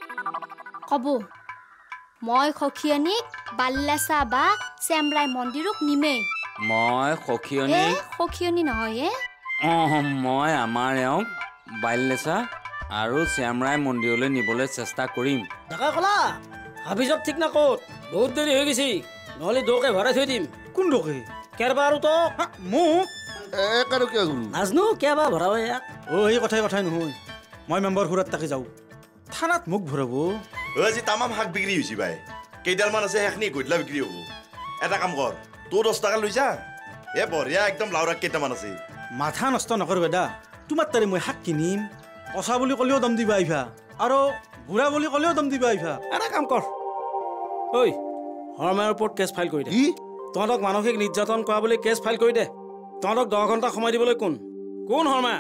কব মই খখিয়নিক বাল্লাসা বা চেমৰাই মন্দিৰক নিমে মই খখিয়নি নহয় মই আমাৰ এওঁক বাল্লাসা আৰু চেমৰাই মন্দিৰলৈ নিবলৈ চেষ্টা কৰিম দেখা কলা হাফিজক ঠিক না ক'ত বহুত দেৰি হৈ গৈছে নহ'লে দোকে ভৰাই থৈ দিম কোন দোকে কেৰবা আৰু তো মোক আৰু কিয় গুৰু নাজনো কেবা ভৰাব ইয়াক এই কথাই নহয় মই মেম্বাৰ ঘৰত তাকে যাওঁ থানাত মোক ভৰাব আজি তামাম শাক বিক্ৰী হৈছে বাই কেইডালমান আছে সেইখিনি গধূলা বিক্ৰী হ'ব এটা কাম কৰ তোৰ 10 টকা লৈ যা বঢ়িয়া একদম লাওৰাক কেইটামান আছে মাথা নষ্ট নকৰবা দা তোমাৰ তাৰে মই শাক কিনিম অচা বুলি ক'লেও দাম দিবা আহিবা আৰু বুঢ়া বুলি ক'লেও দাম দিবা আহিবা এটা কাম কৰ ঐ হৰমাৰ ওপৰত কেছ ফাইল কৰি দে তহঁতক মানসিক নিৰ্যাতন কৰা বুলি কেছ ফাইল কৰি দে তহঁতক 10 ঘণ্টা সময় দিবলৈ কোন হৰমা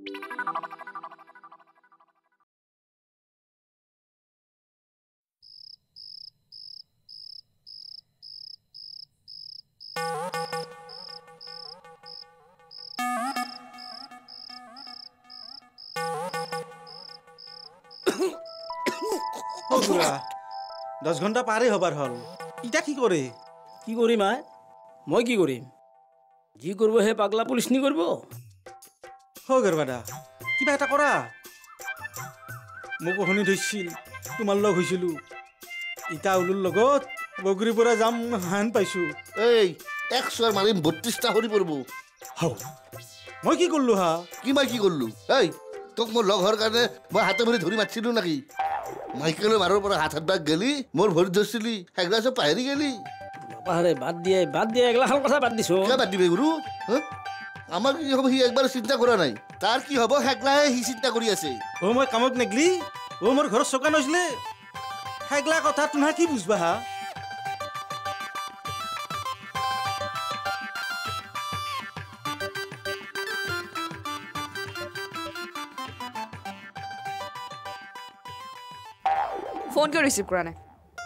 বুঢ়া 10 ঘণ্টা পাৰেই হবাৰ হ'ল এতিয়া কি কৰিম মই কি কৰিম যি কৰিব হে পাগলা পুলিচ নি কৰিব গৰবাদা কিবা এটা কৰা মোকো শুনি ধৰিছিল তোমাৰ লগ হৈছিলোঁ ইটা উলুৰ লগত বগৰীৰ পৰা যাম হান পাইছোঁ এই 100 মাৰিম 32টা সৰি পৰিব মই কি কৰিলোঁ মই কি কৰিলোঁ এই তোক মোৰ লগ হোৱাৰ কাৰণে মই হাতে ভৰি ধৰি মাতিছিলোঁ নেকি মাইকেলৰ মাৰৰ পৰা হাত গেলি মোৰ ভৰিত ধৰিছিলি সেইগিলা চব পাহৰি গেলি বাদ দিয়ে এগলা খাল কথা বাদ দিছো কিয় বাদ দিবি গুৰু আমাৰ কি হ'ব সি একবাৰ চিন্তা কৰা নাই তাৰ কি হ'ব সেইগলাহে সি চিন্তা কৰি আছে মই কামত নেগলি মোৰ ঘৰত চকা নছিলে সেইগলা কথা তোমাৰ কি বুজবা ফোন কিয় ৰিচিভ কৰা নাই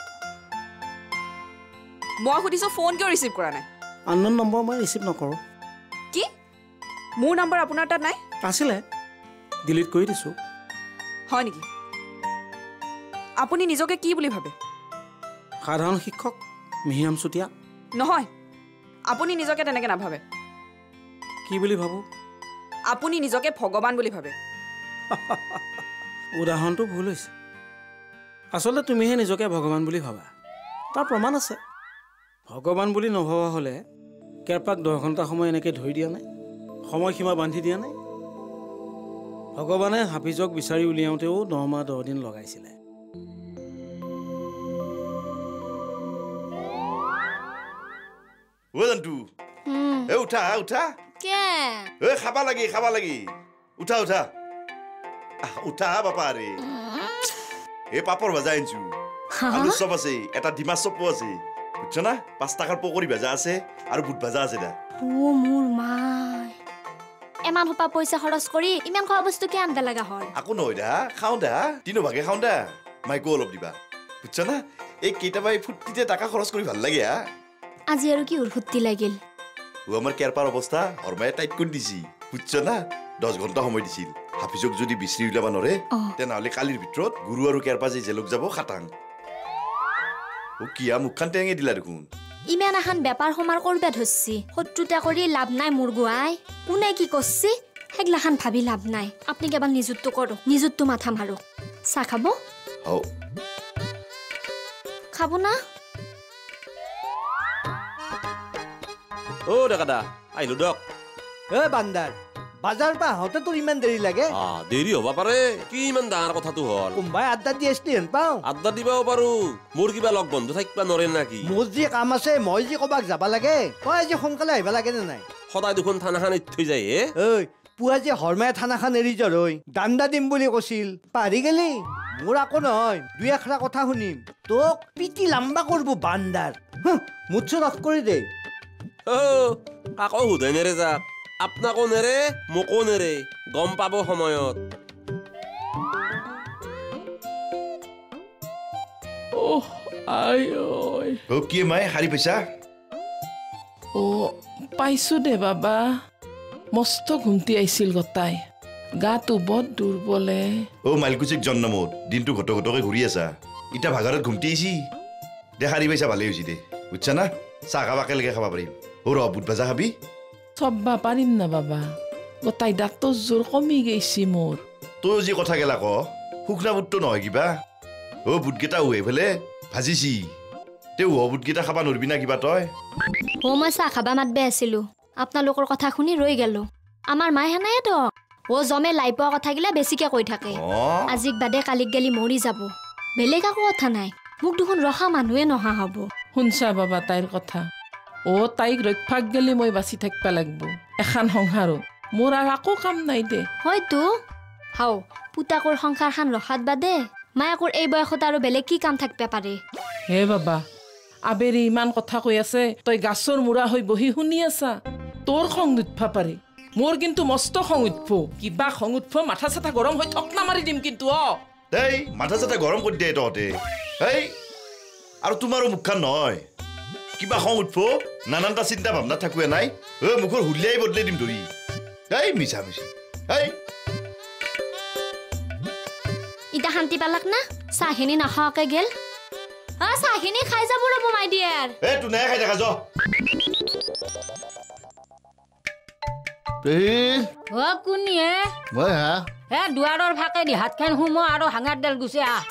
মই সুধিছো ফোন কিয় ৰিচিভ কৰা নাই আননোন নম্বৰ মই ৰিচিভ নকৰো কি মোৰ নম্বৰ আপোনাৰ তাত নাই আছিলে ডিলিট কৰি দিছো হয় নেকি আপুনি নিজকে কি বুলি ভাবে সাধাৰণ শিক্ষক মিহিৰাম চুতীয়া নহয় আপুনি নিজকে তেনেকে নাভাবে কি বুলি ভাবো আপুনি নিজকে ভগৱান বুলি ভাবে উদাহৰণটো ভুল হৈছে আচলতে তুমিহে নিজকে ভগৱান বুলি ভাবা তাৰ প্ৰমাণ আছে ভগৱান বুলি নভবা হ'লে কেৰপাক 10 ঘণ্টা সময় এনেকৈ ধৰি দিয়া নাই সময়সীমা বান্ধি দিয়া নাই ভগৱানে হাফিজক বিচাৰি উলিয়াওঁতেও 9 মাহ 10 দিন লগাইছিলে উঠা খাবা লাগি উঠা বাপা ৰে পাপৰ ভাজা আনিছো আলু চপ আছে এটা ডিমা চপ আছে বুঝছ না 5 টাকাৰ পকৰি ভাজা আছে আৰু বুট ভাজা আছে দা মোৰ মাই এমান হপা পইচা খৰচ কৰি ইমান খোৱা বস্তু কি আনবা লাগা হল আকো নহয় দা খাও দা তিনো ভাগে খাও দা মাইকো অলপ দিবা বুঝছ না এই কেইটাবা ফুটিতে টাকা খৰচ কৰি ভাল লাগে আজি আৰু কি ফুটি লাগিল আমাৰ কেৰপাৰ অৱস্থা হৰমাই টাইট কৰি দিছি বুঝছ না 10 ঘণ্টা সময় দিছিল হাফিজক যদি বিচৰি উলাবা নৰে তেনেহলে কালিৰ ভিতৰত গুৰু আৰু কেৰপা যে জেলক যাব খাটাং কিয়া মুখখান টেঙে দিলা দেখোন ইমান এখন বেপাৰ সমাৰ কৰবা ধৰছি শত্ৰুতা কৰি লাভ নাই মোৰ গুৱাই কোনে কি কৰছি হেগলাখান ভাবি লাভ নাই আপুনি কেৱল নিজুতটো কৰক নিজুতটো মাথা মাৰক চাহ খাব খাব না ডেকাদা আহিলো দক বান্দাৰ বাজাৰ পা আহোঁতে তোৰ ইমান দেৰি লাগে দেৰি হবা পাৰে কি ইমান ডাঙৰ কথাটো হল কোনোবাই আড্ডা দি আসলি হেন পাওঁ আড্ডা দিবাও পাৰো মোৰ কিবা লগ বন্ধু থাকিবা নৰে নাকি মোৰ যি কাম আছে মই যি কবাক যাবা লাগে তই আজি সোনকালে আহিবা লাগে নে নাই সদায় দুখন থানাখান এৰি থৈ যায় পুৱা যে হৰমাই থানাখান এৰি যৰ দাণ্ডা দিম বুলি কৈছিল পাহৰি গেলি মোৰ আকৌ নহয় 2 আখৰা কথা শুনিম তোক পিটি লাম্বা কৰব বান্দাৰ মুঠছত অফ কৰি দে কাকো সোধাই নেৰে যাক আপনাকো নেৰে মোকো নেৰে গম পাব সময়ত কি মাই হাৰি পাইছা পাইছো দে বাবা মস্ত ঘুমটি আহিছিল গতাই গাটো বৰ দুৰ্বলে মাইলকুচিক জন্মত দিনটো ঘটকে ঘূৰি আছা ইটা ভাগাৰত ঘুমটি আহিছি দে শাৰী পাইছা ভালেই হৈছে দে বুজছা না চাহ খাব একেলগে খাব পাৰিম বুট ভাজা খাবি চব্বা পাৰিম না বাবা গোটাই দাঁতৰ জোৰ কমি গৈছি মোৰ তই যি কথা গেলা ক শুকনা বুটটো নহয় কিবা বুটকেইটা উহে ফেলে ভাজিছি বুটকেইটা খাবা নৰবি না কিবা তই মই চাহ খাবা মাতবে আছিলো আপোনালোকৰ কথা শুনি ৰৈ গেলো আমাৰ মায়ে হেনায়ে তো জমে লাই পোৱা কথা গিলা বেছিকে কৈ থাকে আজিক বাদে কালিক গেলি মৰি যাব বেলেগ একো কথা নাই মোক দেখোন ৰখা মানুহে নহা হ'ব শুনছা বাবা তাইৰ কথা তাইক ৰক্ষাক গেলি মই বাচি থাকিব লাগিব এখন সংসাৰত মোৰ আৰু একো কাম নাই দে হয়তো হাও পুতাকৰ সংসাৰখন ৰখাত বাদে মায়াকৰ এই বয়সত আৰু বেলেগ কি কাম থাকিব পাৰে হে বাবা আবেৰি ইমান কথা কৈ আছে তই গাছৰ মূৰা হৈ বহি শুনি আছা তোৰ খং উঠবা পাৰে মোৰ কিন্তু মস্ত খং উঠব কিবা খং উঠব মাথা চাথা গৰম হৈ ঠকনা মাৰি দিম কিন্তু দেই মাথা চাথা গৰম কৰি দিয়ে তহঁতে আৰু তোমাৰো মুখখন নহয় কিবা খং উঠব নানানটা চিন্তা ভাৱনা থাকুৱে নাই মুখৰ হুলিয়াই বদলাই দিম ধৰি মিছা মিছি ইটা শান্তি পালাক না চাহখিনি নাখাৱাকে গেল চাহখিনি খাই যাব ৰ'ব মাই ডিয়াৰ তোৰ নাই খাই থাকা কোনে দুৱাৰৰ ফাকে দি হাতখন সোমো আৰু হাঙাৰ ডাল গুচি আহ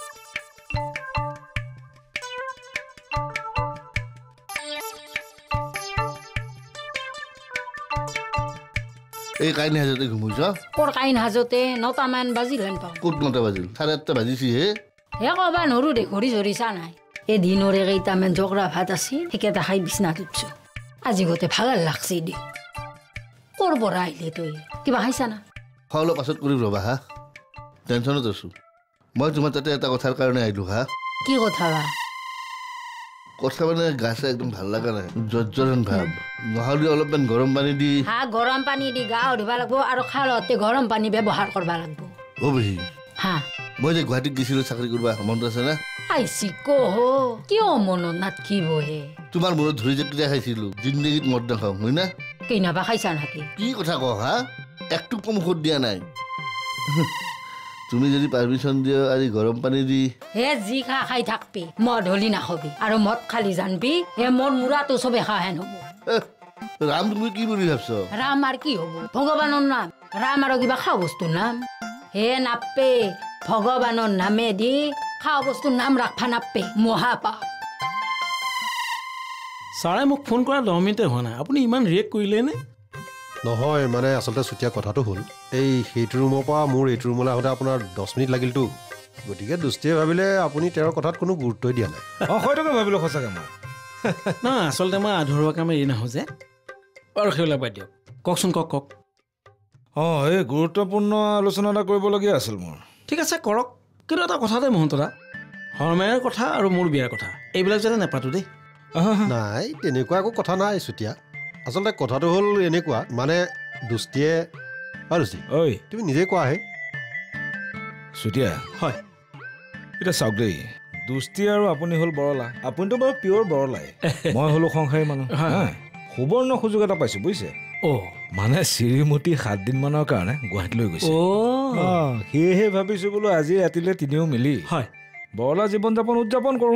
এই কাইন হাজতে ঘুমুছ কোৰ কাইন হাজতে 9টামান বাজিল হেন পাওঁ ক'ত 9টা বাজিল 8:30 বাজিছিহে কবা নৰো দে ঘড়ী চা নাই এই দিনৰে কেইটামান জগৰা ভাত আছিল সেইকেইটা খাই বিচনাত উঠছো আজি গোটে ভাগাৰ লাগছি দে ক'ৰ পৰা আহিলে তই কিবা খাইছা না অলপ পাছত কৰিম ৰবা টেনশ্যনত আছো মই তোমাৰ তাতে এটা কথাৰ কাৰণে আহিলো কি কথা কথা মানে গাছে একদম ভাল লগা নাই জ্বৰন ভাব নহ'লে অলপমান গৰম পানী দি গৰম পানী দি গা ধুব লাগিব আৰু খালতে গৰম পানী ব্যৱহাৰ কৰিব লাগিব বেহী মই যে গুৱাহাটীত গৈছিলো চাকৰি কৰিব মনত আছে না আইছি কিয় মনত নাথাকিবহে তোমাৰ মূৰত ধৰি যে কেতিয়া খাইছিলো জিন্দগীত মদ নাখাওঁ হয় না কেইনাবা খাইছা নাকি কি কথা কওঁ একটু কম ঔষধ দিয়া নাই তুমি যদি পাৰমিশ্যন দিয়া আজি গৰম পানী দি যি খাই থাকবি মদ হলি নাখাবি আৰু মদ খালি জানবি মোৰ মূৰাটো চবে খাহেন হ'ব ৰাম তুমি কি বুলি ভাবছ ৰাম আৰু কি হ'ব ভগৱানৰ নাম ৰাম আৰু কিবা খোৱা বস্তুৰ নাম নাপে ভগৱানৰ নামে দি খোৱা বস্তুৰ নাম ৰাখবা নাপে মহাপাপ ছাৰে মোক ফোন কৰা 10 মিনিটে হোৱা নাই আপুনি ইমান ৰিয়েক্ট কৰিলে নে নহয় মানে আচলতে চুতীয়া কথাটো হ'ল সেইটো ৰুমৰ পৰা মোৰ এইটো ৰুমলৈ আহোঁতে আপোনাৰ 10 মিনিট লাগিলতো গতিকে দুষ্টিয়ে ভাবিলে আপুনি তেওঁৰ কথাত কোনো গুৰুত্বই দিয়া নাই হয়তো ভাবিলোঁ সঁচাকৈ মই নহয় আচলতে মই আধৰুৱা কাম এৰি নাহোঁ যে আৰু সেইবিলাক বাদ দিয়ক কওকচোন কওক এই গুৰুত্বপূৰ্ণ আলোচনা এটা কৰিবলগীয়া আছিল মোৰ ঠিক আছে কৰক কিন্তু এটা কথাতে মহন্তদা হৰমায়াৰ কথা আৰু মোৰ বিয়াৰ কথা এইবিলাক যাতে নাপাতো দেই নাই তেনেকুৱা একো কথা নাই চুতীয়া আচলতে কথাটো হ'ল এনেকুৱা মানে দুষ্টিয়ে তুমি নিজে কোৱাহে চুতীয়া হয় এতিয়া চাওক দেই দুষ্টি আৰু আপুনি হ'ল বৰলা আপুনিতো বাৰু পিয়ৰ বৰলাই মই হ'লো সংসাৰী মানুহ সুবৰ্ণ সুযোগ এটা পাইছোঁ বুজিছে মানে শ্ৰীমতী 7 দিনমানৰ কাৰণে গুৱাহাটীলৈ গৈছে সেয়েহে ভাবিছোঁ বোলো আজি ৰাতিলৈ তিনিও মিলি হয় বৰলা জীৱন যাপন উদযাপন কৰোঁ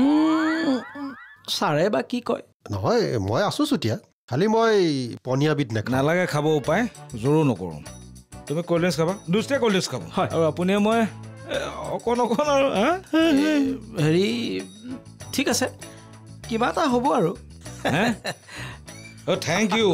ছাৰে বা কি কয় নহয় মই আছোঁ চুতীয়া খালি মই পনীয়াবিধ নালাগে খাব উপায় জোৰো নকৰোঁ তুমি ক'ল্ড ড্ৰিংকছ খাবা দুষ্টিয়ে ক'ল্ড ড্ৰিংকছ খাব আৰু আপুনিয়ে মই অকণ আৰু হেৰি ঠিক আছে কিবা এটা হ'ব আৰু থেংক ইউ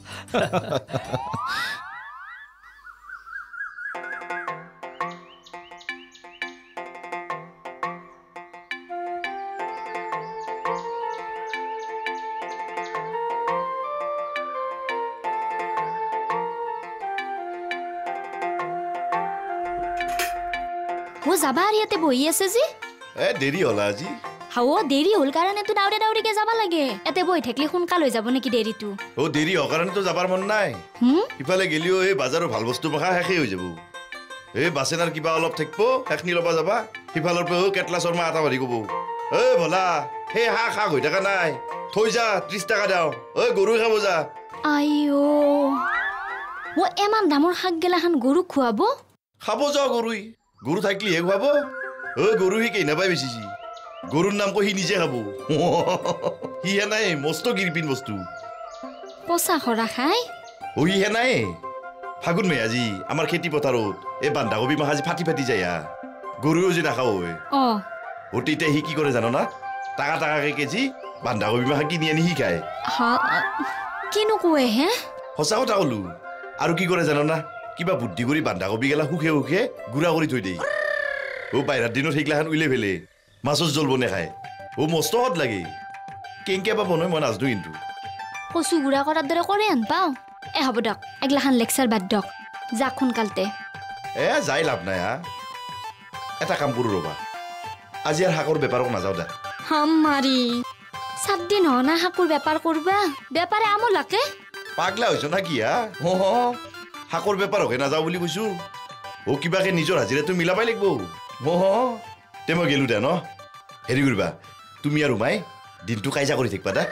যাবা আৰু ইয়াতে বহি আছে যে দেৰি হ'ল আজি দেৰি হ'ল কাৰণেতো দাউৰিকে যাব লাগে ইয়াতে বহি থাকিলে সোনকাল হৈ যাব নেকি দেৰিটো দেৰি হোৱাৰ কাৰণেতো যাবাৰ মন নাই ইফালে গেলিও এই বাজাৰৰ ভাল বস্তু পখা শেষেই হৈ যাব এই বাছেনাৰ কিবা অলপ থাকিব সেইখিনি ল'বা যাবা সিফালৰ পৰা কেটলা শৰ্মা এটা বাঢ়ি ক'ব ভলা সেই শাক হৈ থকা নাই থৈ যা 30 টকা দাও গৰু খাব যা ও এমান দামৰ শাক গেলাখান গৰুক খুৱাব খাব যাও গৰুই গৰু থাকিলেহে খুৱাব গৰু সি কেইনাপাই বেচিছি গৰুৰ নাম কৈ সি নিজে খাব সিহে নাই মস্ত গিৰিপিন বস্তু পচা খৰা খাই সিহে নাই ফাগুন মে আজি আমাৰ খেতি পথাৰত এই বান্ধাকবি মাহ আজি ফাটি ফাটি যায় গৰুও যে নাখাও তেতিয়া সি কি কৰে জানো না টাকা টাকাকে কেজি বান্ধাকবি মাহ কিনি আনি সি খায় কিনো কোৱে হে সঁচা কথা কলো আৰু কি কৰে জানো না কিবা বুদ্ধি কৰি বান্ধাকবি গেলা সুখে সুখে গুড়া কৰি থৈ দেই বাহিৰৰ দিনত সেইগিলাখান উলিয়াই ফেলে মাছৰ জোল বনাই খায় মস্ত সদ লাগে কেংকে বা বনাই মই নাজানো কিন্তু কচু গুড়া কৰাৰ দৰে কৰে আন পাওঁ হ'ব দিয়ক এগিলাখান লেকচাৰ বাদ দিয়ক যাক সোনকালতে যাই লাভ নাই এটা কাম কৰোঁ ৰ'বা আজি আৰু শাকৰ বেপাৰক নাযাওঁ দা মাৰি 7 দিন হনা শাকৰ বেপাৰ কৰবা বেপাৰে আমলাকে পাগলা হৈছ না কি শাকৰ বেপাৰকে নাযাওঁ বুলি কৈছো কিবাকে নিজৰ হাজিৰাটো মিলাবাই লাগিব তে মই গেলো দে ন হেৰি কৰিবা তুমি আৰু মাই দিনটো কাইজা কৰি থাকিবা দা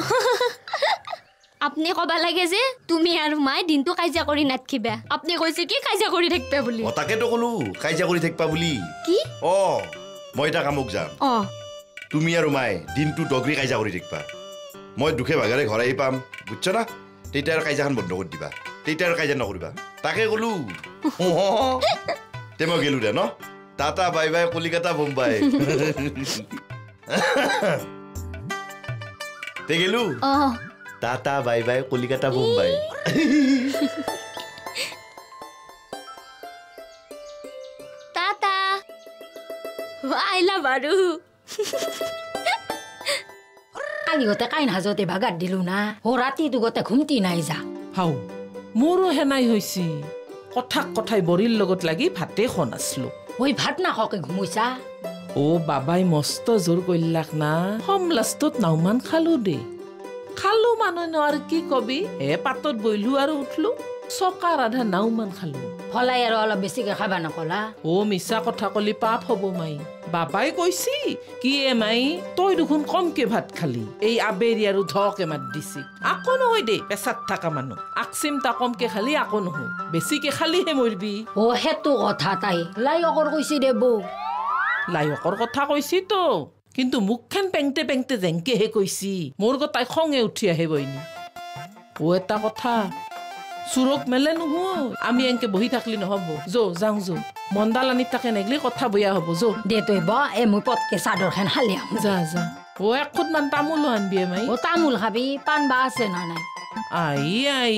আপনি কবা লাগে যে তুমি আৰু মাই দিনটো কাইজা কৰি নাথকিবা আপনি কৈছে কি কাইজা কৰি থাকিবা বুলি তাকেতো কলো কাইজা কৰি থাকিবা বুলি কি মই এটা কামক যাম তুমি আৰু মাই দিনটো ডগৰি কাইজা কৰি থাকিবা মই দুখে ভাগাৰে ঘৰ আহি পাম বুজছ না তেতিয়া আৰু কাইজাখন বন্ধ কৰি দিবা তেতিয়া আৰু কাইজা নকৰিবা তাকে কলো তে মই গেলো দে ন tata bye bye Calcutta Bombay তে গেলো tata bye bye Calcutta Bombay Tata আইলা বাৰু কালি গতে কাইন হাজতে ভাগাত দিলো না ৰাতিটো গতে ঘুমতি নাই যা হাও মোৰো হেনাই হৈছি কথাক কথাই বৰিৰ লগত লাগি ভাতে খন আছলো ভাত নাখকে ঘুমুইছা বাবাই মস্ত জোৰ কৰিলাক না হম লাষ্টত নাওমান খালো দে খালো মানুহ আৰু কি কবি পাতত বইলো আৰু উঠলো চকা ৰাধা নাওমান খালো ফলাই আৰু অলপ বেছিকে খাবা নকলা মিছা কথা কলি পাপ হব মাই বাবাই কৈছি কি মাই তই দেখোন কমকে ভাত খালি এই আবেৰি আৰু ধকে মাত দিছি আকৌ নহয় দে পেছাত থকা মানুহ আকচিমটা কমকে খালি আকৌ নহয় বেছিকে খালিহে মৰবি সেইটো কথা তাই লায়কৰ কৈছি দে বৌ লায়কৰ কথা কৈছি তো কিন্তু মুখখন পেংতে পেংতে জেংকেহে কৈছি মোৰ গতাই খঙে উঠি আহে বইনি এটা কথা চুৰক মেলে নহয় আমি এনকে বহি থাকলি নহব যাওঁ মন্দাল আনি তাকে নেগলি কথা বয়া হব দে তই মই পটকে চাদৰ খান হালি যা এক খুদমান তামোলো আনবি মাই তামোল খাবি পাণ বা আছে না নাই আই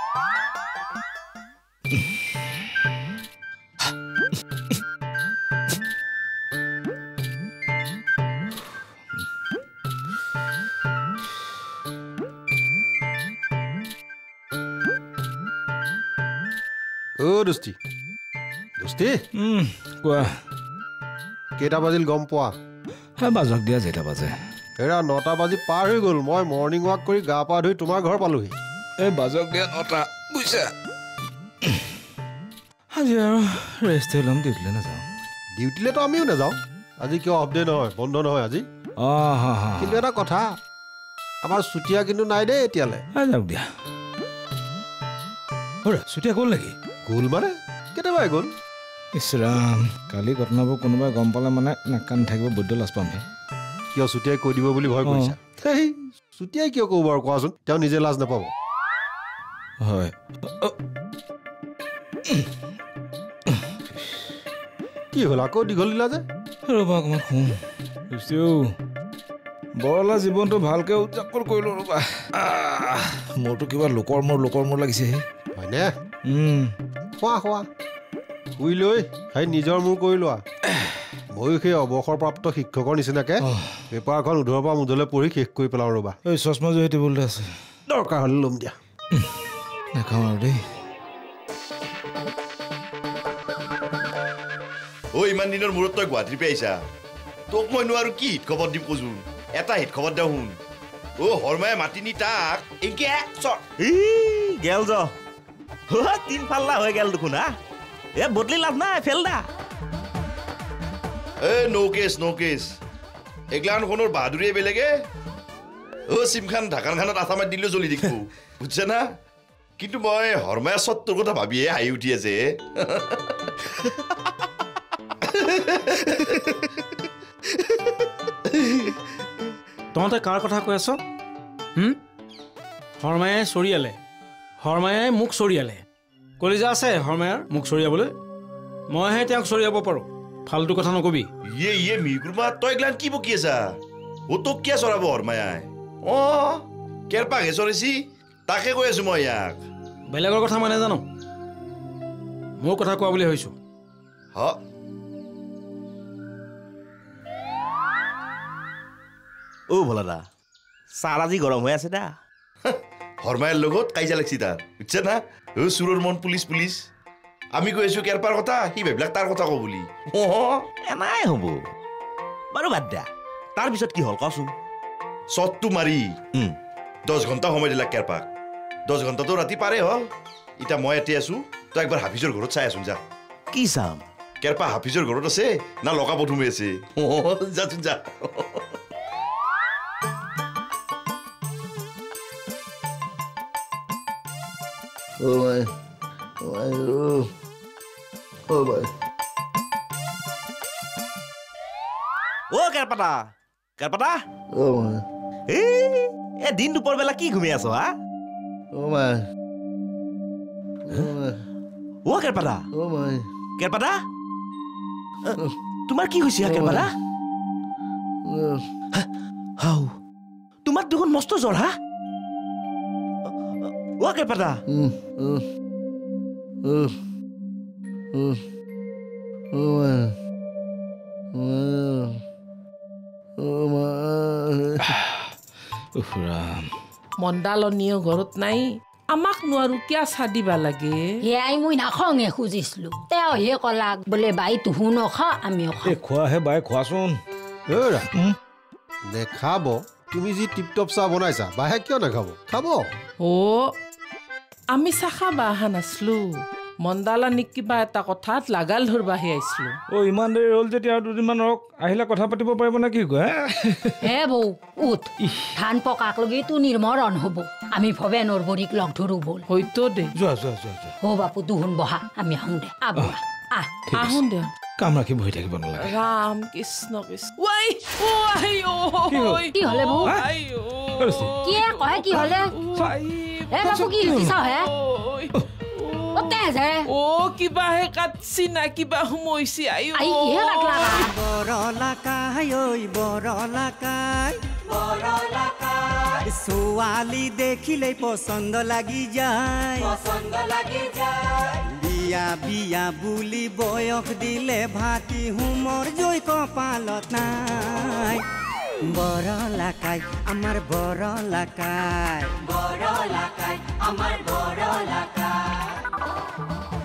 দোস্তি কোৱা কেইটা বাজিল গম পোৱা বাজক দিয়া যেটা বাজে 9টা বাজি পাৰ হৈ গ'ল মই মৰ্ণিং ৱাক কৰি গা পা ধুই তোমাৰ ঘৰ পালোহি বাজক দিয়া 9টা বুইছা আজি আৰু ৰেষ্ট ল'ম ডিউটিলৈ নাযাওঁ ডিউটিলেতো আমিও নাযাওঁ আজি কিয় অফ ডে নহয় বন্ধ নহয় আজি কিন্তু এটা কথা আমাৰ চুতীয়া কিন্তু নাই দেই এতিয়ালৈ যাওক দিয়া চুতীয়া গ'ল নেকি গ'ল মানে কেতিয়াবাই গ'ল ইছৰাম কালি ঘটনাবোৰ কোনোবাই গম পালে মানে নাকান থাকিব বৈদ্য লাজ পামহে কিয় চুতীয়াই কৈ দিব বুলি ভয় কৰিছা চুতীয়াই কিয় ক'ব বাৰু কোৱাচোন তেওঁ নিজে লাজ নাপাব হয় কি হ'ল আকৌ দীঘল দিলা যে ৰ'বা অকণমান শুন বৰলা জীৱনটো ভালকৈ উদযাপন কৰিলোঁ ৰ'বা মোৰতো কিবা লোকৰ মোৰ লাগিছেহে হয়নে খোৱা শুই লৈ নিজৰ মূৰ কৰি লোৱা ময়ো সেই অৱসৰপ্ৰাপ্ত শিক্ষকৰ নিচিনাকে পেপাৰখন উধৰৰ পৰা মুধলৈ পঢ়ি শেষ কৰি পেলাওঁ ৰ'বা এই চশমা জয়ী টেবুলতে আছে দৰকাৰ হ'লে ল'ম দিয়া নাখাওঁ আৰু দেই ইমান দিনৰ মূৰত তই গুৱাহাটীৰ পৰা আহিছা তোক মই নোৱাৰো কি হিত খবৰ দিম কচোন এটা হিত খবৰ দিওঁ শুন হৰমায়ে মাতি নি তাক গেল য 3 ফাল্লা হৈ গেল দেখোন বদলি লাভ নাই ফেল দা নো কেছ এগলাখনৰ বাহাদুৰিয়ে বেলেগে চিমখান ঢাকানখানত আঠা মাৰি দিলেও জ্বলি দেখিব বুজিছে না কিন্তু মই হৰমায়া সত্তৰ কথা ভাবিয়ে হাঁহি উঠি আছে তহঁতে কাৰ কথা কৈ আছ হৰমায়াই চৰিয়ালে হৰমায়াই মোক চৰিয়ালে কলিজা আছে হৰমায়াৰ মোক চৰিয়াবলৈ মইহে তেওঁক চৰিয়াব পাৰোঁ ফাল্টু কথা নকবি ইয়ে মিগুৰমা তই গ্লান কি বকি আছা ও তোক কিয় চৰাব হৰমায়াই কেৰপাকহে চৰাইছি তাকে কৈ আছো মই ইয়াক বেলেগৰ কথা মানে জানো মোৰ কথা কোৱা বুলি ভাবিছোঁ ভোলা দা ছাৰ আজি গৰম হৈ আছে দা হৰমায়াৰ লগত কাইজা লাগছি তাৰ বুজিছা না চুৰৰ মন পুলিচ পুলিচ আমি কৈ আছো কেৰপাৰ কথা সি ভাবিলাক তাৰ কথা কওঁ বুলি এনাই হ'ব বাৰু বাদ দিয়া তাৰপিছত কি হ'ল কচোন শ্বটটো মাৰি 10 ঘণ্টা সময় দিলাক কেৰপাক 10 ঘণ্টাটো ৰাতি পাৰে হ'ল এতিয়া মই ইয়াতে আছো তই একবাৰ হাফিজৰ ঘৰত চাই আছোন যা কি চাম কেৰপা হাফিজৰ ঘৰত আছে না লকা পঠুমে আছে যাচোন যা কেৰপাতা কেৰপাতা দিন দুপৰ বেলা কি ঘুমি আছ হা কেৰপাতা কেৰপাতা তোমাৰ কি হৈছে কেৰপাতা তোমাৰ দেখোন মস্ত জ্বৰ হা কেৰপাতা মণ্ডালনীয় ঘৰত নাই আমাক নোৱাৰো কিয় চাদিবা লাগে সেয়াই মই নাখঙে খুজিছিলো তেওঁ হে কলাক বোলে বাই তুহু নখা আমিও খোৱাহে বাই খোৱাচোন নেখাব তুমি যি টিপটপ চাহ বনাইছা বাহে কিয় নাখাব খাব আমি চাহ খাবা অহা নাছিলো মণ্ডালানীক কিবা এটা কথাত লাগাল ধৰবাহে আহিছিলো ইমান দেৰি হ'ল যেতিয়া আৰু দুদিনমান ৰখ আহিলে কথা পাতিব পাৰিব নে কি কয় হে বৌ উঠ ধান পকাক লগি তো নিৰ্মৰণ হ'ব আমি ভবে নৰবৰীক লগ ধৰো বল হয়তো দে যোৱা বাপু দুহুন বহা আমি আহোঁ দে আহোঁ দে কাম ৰাখি বহি থাকিব নালাগে ৰাম কৃষ্ণ কি হলে বৌ কি কয় কি হলে বাপু কি চাও হে কিবাহে কাটছি না কিবা সোমাইছি বৰলা কাই বৰলা কাই ছোৱালী দেখিলে পচন্দ লাগি যায় বিয়া বিয়া বুলি বয়স দিলে ভাতি হুমৰ জয় কপালত নাই বৰলা কাই আমাৰ বৰলা কাই আমাৰ বৰলা কাই